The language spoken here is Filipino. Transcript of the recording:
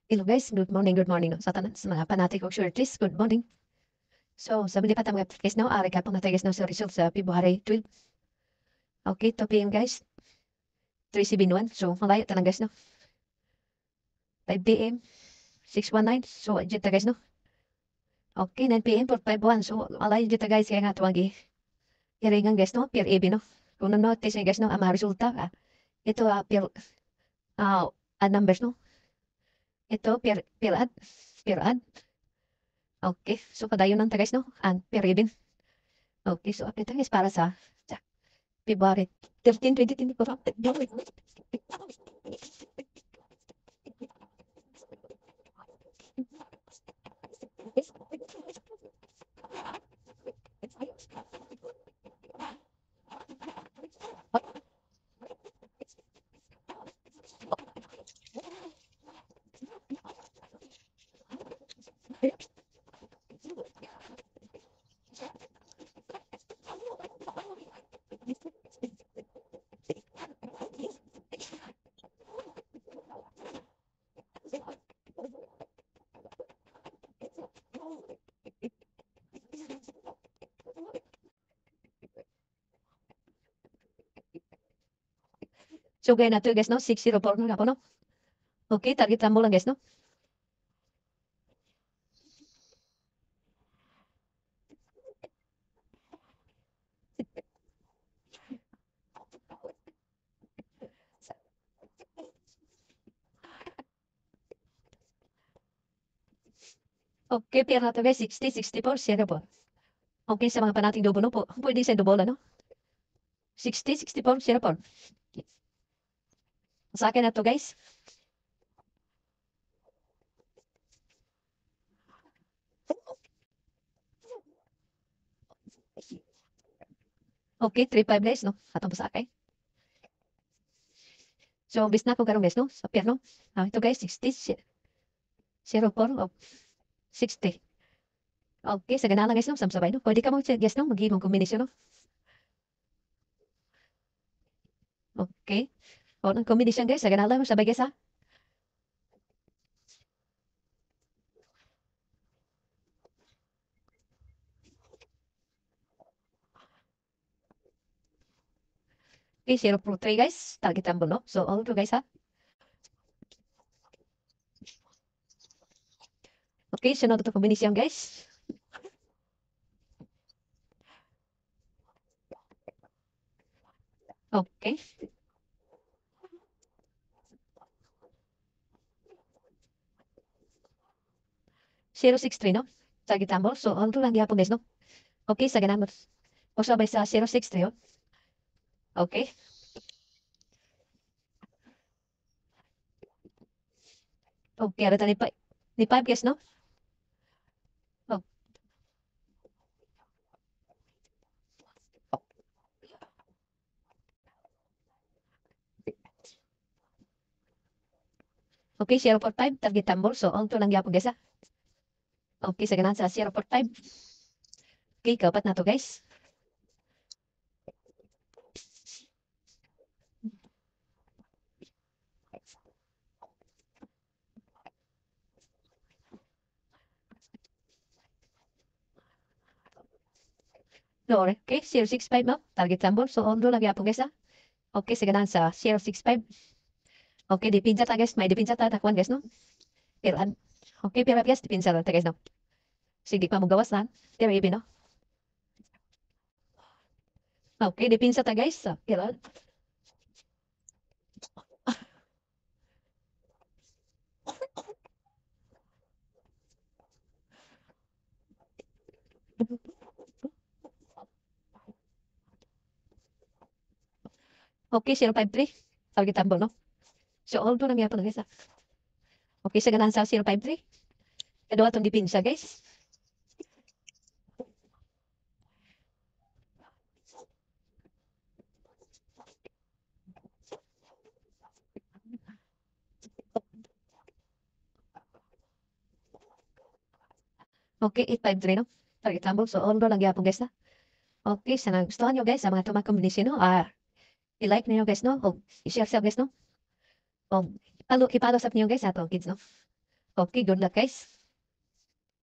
Hello guys, good morning no. Sa tanan sa mga panati kong shortlist, good morning. So, sa muli pa ta mga guys no, recap na tayo guys no sa results sa February 12. Okay, 2 p.m. guys, 371. So, malayo talang guys no. 5 p.m. 619. So, adjust ta guys no. Okay, 9 p.m. 451. So, malayo adjust ta guys kaya nga tuwang iringan guys no, peer AB no. Kung na-notice guys no, ang mga resulta ito peer numbers no. Ito peer ad. Okay, so padayon ng ta guys no, and peer AB. Okay, so update guys para sa February 13, 2024. So gaya nato guys no, 604 no ako no. Okay, target mo lang guys no. Okay, pair nato guys, 60, 64, 04. Okay, sa mga panating double no po, pwede sa double ano. 60, 64, 04. Sa akin na to guys. Okay, 35 guys no. Atong sa akin. So, bis na ko karon guys no, sa pair no. Ito guys, 60, 04, 60. Okay, sa ganala guys no, samsabay no. Pwede ka mo guys no, mag-ibang kombinasyon no. Okay. O, ng kombinasyon guys, sa ganala mo sabay guys ha. Okay, 0.3 guys, target tambol no. So, all to guys ha. Okay, sunod ito kombinasyon guys. Okay. Zero six three no. Target tambol. So, all to lang gihapon guys no. Okay, sa ganun. O sabay sa 063 oh. Okay. Okay, ada ni 5 guys no. Oh. Okay, 0.5 target tambol. So, all to lang gihapon guys ha. Okay, sa ganun sa 0.5. Okay, kapat na to guys. No, okay, 065 no. Target tambol. So, all to lang gihapon guys ha. Okay, sa ganun sa 065. Okay, dipinsa ta guys. May dipinsa ta takwan guys no. Ilan. Okay, pero guys, dipinsa ta guys no. Sige pa mo gawas lang. Pero ibi no. Okay, dipinsa ta guys. Ilan. Okay, 053. Target tambol no. So, all to lang gihapon guys ha. Okay, sa ganun sa 053. Kedua itong dipinsa guys. Okay, 853 no. Target tambol. So, all lang gihapon guys ha. Okay, sa nagustuhan nyo guys, sa mga tumang kombinasyon no, i-like niyo guys no, o i-share sa guys no. O, ipalo sa niyo guys ato kids no. Okay, good luck guys.